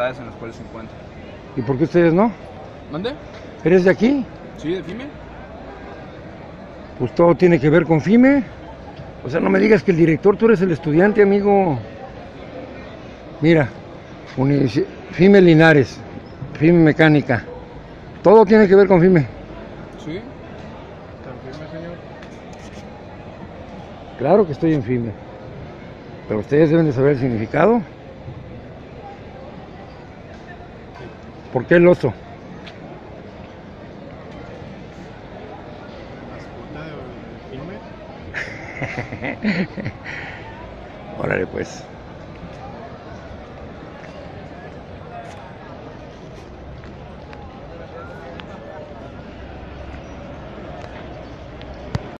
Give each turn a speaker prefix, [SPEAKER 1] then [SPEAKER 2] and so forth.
[SPEAKER 1] dificultades en las cuales se encuentran.
[SPEAKER 2] ¿Y por qué ustedes no?
[SPEAKER 1] ¿Mande?
[SPEAKER 2] ¿Eres de aquí?
[SPEAKER 1] Sí, de FIME.
[SPEAKER 2] Pues todo tiene que ver con FIME. O sea, no me digas que el director, tú eres el estudiante, amigo. Mira, FIME Linares, FIME Mecánica. Todo tiene que ver con FIME.
[SPEAKER 1] Sí.
[SPEAKER 3] ¿Está en firme, señor?
[SPEAKER 2] Claro que estoy en FIME. Pero ustedes deben de saber el significado. ¿Por qué el oso?
[SPEAKER 3] ¿Mascota de firme?
[SPEAKER 2] Órale pues.